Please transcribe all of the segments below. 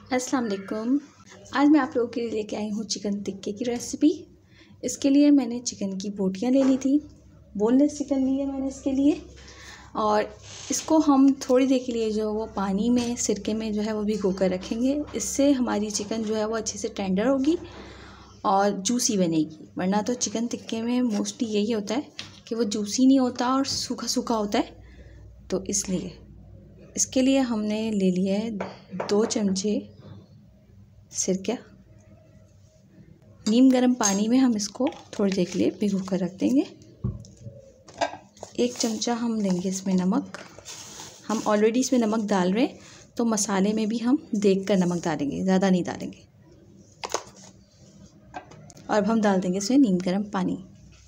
अस्सलाम वालेकुम। आज मैं आप लोगों के लिए लेके आई हूँ चिकन टिक्के की रेसिपी। इसके लिए मैंने चिकन की बोटियाँ ले ली थी, बोनलेस चिकन ली है मैंने इसके लिए। और इसको हम थोड़ी देर के लिए जो वो पानी में सिरके में जो है वो भिगो कर रखेंगे। इससे हमारी चिकन जो है वो अच्छे से टेंडर होगी और जूसी बनेगी। वरना तो चिकन टिक्के में मोस्टली यही होता है कि वो जूसी नहीं होता और सूखा सूखा होता है। तो इसलिए इसके लिए हमने ले लिया है 2 चमचे सिरका। नीम गर्म पानी में हम इसको थोड़ी देर के लिए भिगो कर रख देंगे। 1 चमचा हम लेंगे इसमें नमक। हम ऑलरेडी इसमें नमक डाल रहे हैं तो मसाले में भी हम देख कर नमक डालेंगे, ज़्यादा नहीं डालेंगे। और अब हम डाल देंगे इसमें नीम गर्म पानी।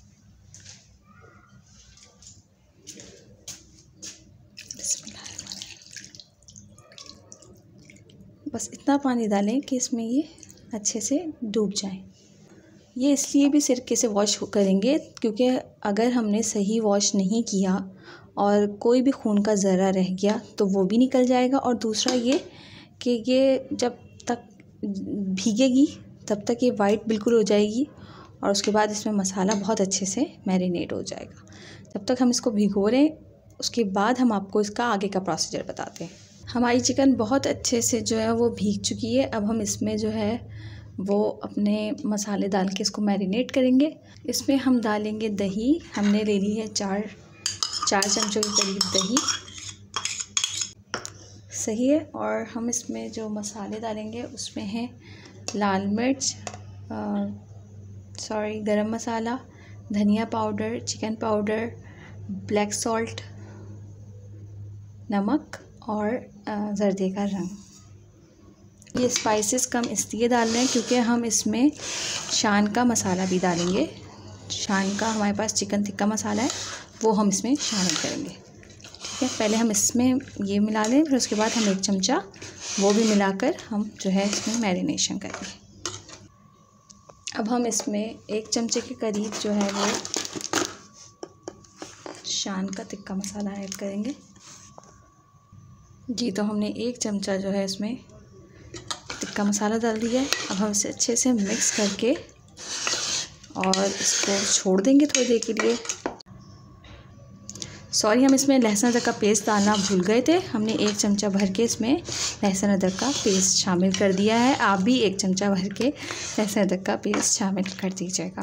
बस इतना पानी डालें कि इसमें ये अच्छे से डूब जाए। ये इसलिए भी सिरके से वॉश करेंगे क्योंकि अगर हमने सही वॉश नहीं किया और कोई भी खून का ज़रा रह गया तो वो भी निकल जाएगा। और दूसरा ये कि ये जब तक भीगेगी तब तक ये वाइट बिल्कुल हो जाएगी और उसके बाद इसमें मसाला बहुत अच्छे से मैरिनेट हो जाएगा। तब तक हम इसको भिगो रहे हैं, उसके बाद हम आपको इसका आगे का प्रोसीजर बताते हैं। हमारी चिकन बहुत अच्छे से जो है वो भीग चुकी है। अब हम इसमें जो है वो अपने मसाले डाल के इसको मैरिनेट करेंगे। इसमें हम डालेंगे दही। हमने ले ली है 4 चमचों के करीब दही, सही है। और हम इसमें जो मसाले डालेंगे उसमें है लाल मिर्च, गरम मसाला, धनिया powder, chicken powder, black salt, नमक और ज़र्दे का रंग। ये स्पाइसेस कम इसलिए डाल रहे हैं क्योंकि हम इसमें शान का मसाला भी डालेंगे। शान का हमारे पास चिकन टिक्का मसाला है, वो हम इसमें शामिल करेंगे। ठीक है, पहले हम इसमें ये मिला लें, फिर उसके बाद हम 1 चमचा वो भी मिलाकर हम जो है इसमें मैरिनेशन करेंगे। अब हम इसमें 1 चमचे के करीब जो है वो शान का टिक्का मसाला ऐड करेंगे। जी, तो हमने 1 चमचा जो है इसमें टिक्का मसाला डाल दिया है। अब हम इसे अच्छे से मिक्स करके और इसको छोड़ देंगे थोड़ी देर के लिए। हम इसमें लहसुन अदरक का पेस्ट डालना भूल गए थे। हमने 1 चमचा भर के इसमें लहसुन अदरक का पेस्ट शामिल कर दिया है। आप भी 1 चमचा भर के लहसुन अदरक का पेस्ट शामिल कर दीजिएगा।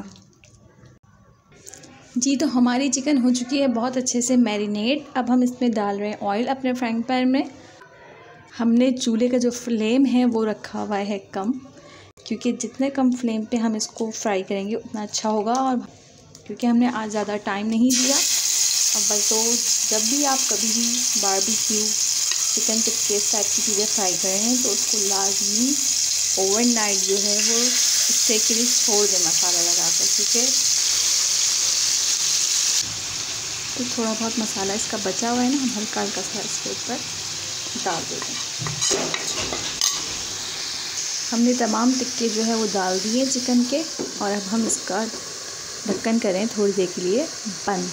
जी, तो हमारी चिकन हो चुकी है बहुत अच्छे से मैरिनेट। अब हम इसमें डाल रहे हैं ऑयल अपने फ्राइंग पैन में। हमने चूल्हे का जो फ्लेम है वो रखा हुआ है कम, क्योंकि जितने कम फ्लेम पे हम इसको फ्राई करेंगे उतना अच्छा होगा। और क्योंकि हमने आज ज़्यादा टाइम नहीं दिया, अव्वल तो जब भी आप कभी भी बारबेक्यू चिकन टिक्के टाइप की चीज़ें फ्राई कर रहे हैं तो उसको लाजमी ओवरनाइट जो है वो स्टे के लिए छोड़ दें मसाला लगा कर। ठीक है, तो थोड़ा बहुत मसाला इसका बचा हुआ है ना, हम हल्का हल्का सा इसके ऊपर डाल देते हैं। हमने तमाम टिक्के जो है वो डाल दिए चिकन के। और अब हम इसका ढक्कन करें थोड़ी देर के लिए बंद।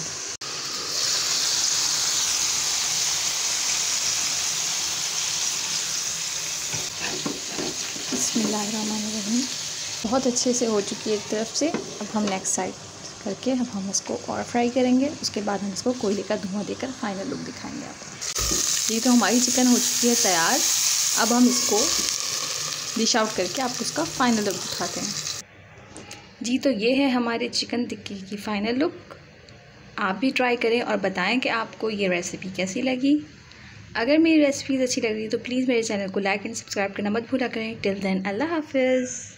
बिस्मिल्लाहिर्रहमानिर्रहीम। बहुत अच्छे से हो चुकी है एक तरफ से। अब हम नेक्स्ट साइड करके अब हम इसको और फ्राई करेंगे। उसके बाद हम इसको कोयले का धुआं देकर फाइनल लुक दिखाएंगे आपको। ये तो हमारी चिकन हो चुकी है तैयार। अब हम इसको डिश आउट करके आपको उसका फाइनल लुक दिखाते हैं। जी, तो ये है हमारे चिकन टिक्की की फाइनल लुक। आप भी ट्राई करें और बताएं कि आपको ये रेसिपी कैसी लगी। अगर मेरी रेसिपीज़ अच्छी लग रही है तो प्लीज़ मेरे चैनल को लाइक एंड सब्सक्राइब करना मत भूला करें। टिल देन, अल्लाह हाफिज़।